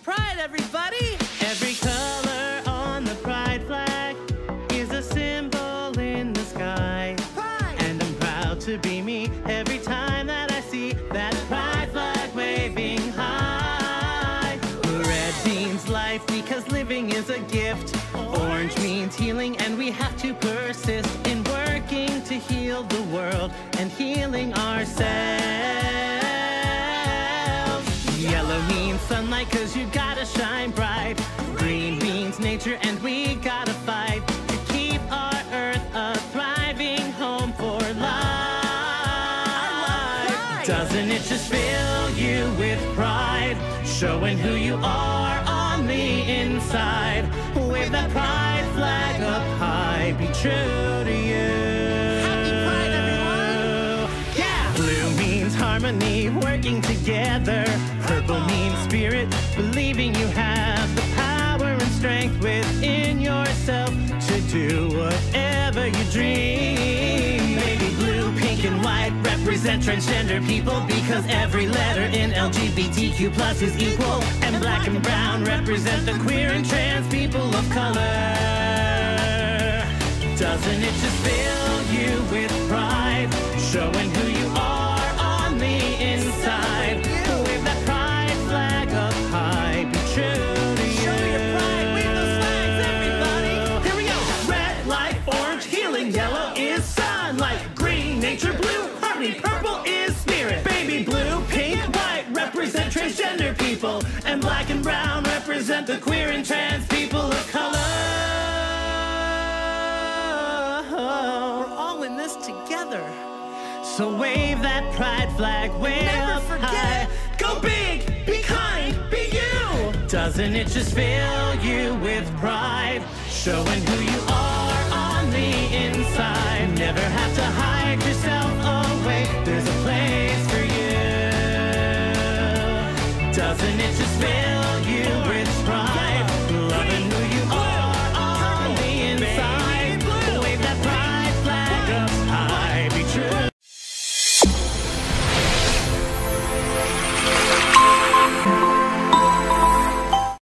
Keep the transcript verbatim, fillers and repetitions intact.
pride, everybody! Every color on the pride flag is a symbol in the sky. Pride! And I'm proud to be me every time that I see that pride flag waving high. Red means life because living is a gift. Orange means healing, and we have to persist in working to heal the world and healing ourselves. Yellow means sunlight, cause you gotta shine bright. Green means nature, and we gotta fight to keep our earth a thriving home for life. Doesn't it just fill you with pride, showing who you are on the inside? Wave that pride flag up high, be true to you. Happy Pride, everyone! Yeah! Blue means harmony, working together. Purple means spirit, believing you have the power and strength within yourself to do whatever you dream. Baby blue, pink and white represent transgender people, because every letter in L G B T Q plus is equal. And black and brown represent the queer and trans people of color. Doesn't it just fill you with pride, showing who you are on the inside? Wave that pride flag up high, be true to you. Show your pride, wave those flags, everybody! Here we go! Red light, orange healing, yellow is sunlight, green nature, blue harmony, purple is spirit. Baby blue, pink, white represent transgender people, and black and brown represent the queer and trans people of color. We're all in this together. So wave that pride flag way Never up forget. high. Go big, be kind, be you. Doesn't it just fill you with pride, showing who you are on the inside? Never have to hide yourself away, there's a place for you. Doesn't it just fill you with pride, loving who you are?